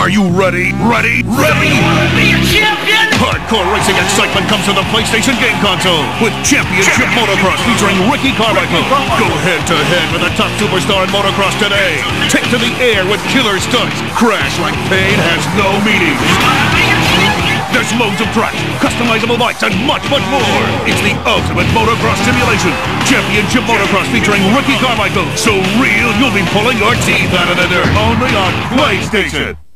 Are you ready? Ready? Ready? Be a champion! Hardcore racing excitement comes to the PlayStation game console with Championship Motocross featuring Ricky Carmichael. Go head-to-head with the top superstar in motocross today. Take to the air with killer stunts. Crash like pain has no meaning. There's modes of track, customizable bikes, and much, much more. It's the ultimate motocross simulation. Championship Motocross featuring Ricky Carmichael. So real, you'll be pulling your teeth out of the dirt. Only on PlayStation.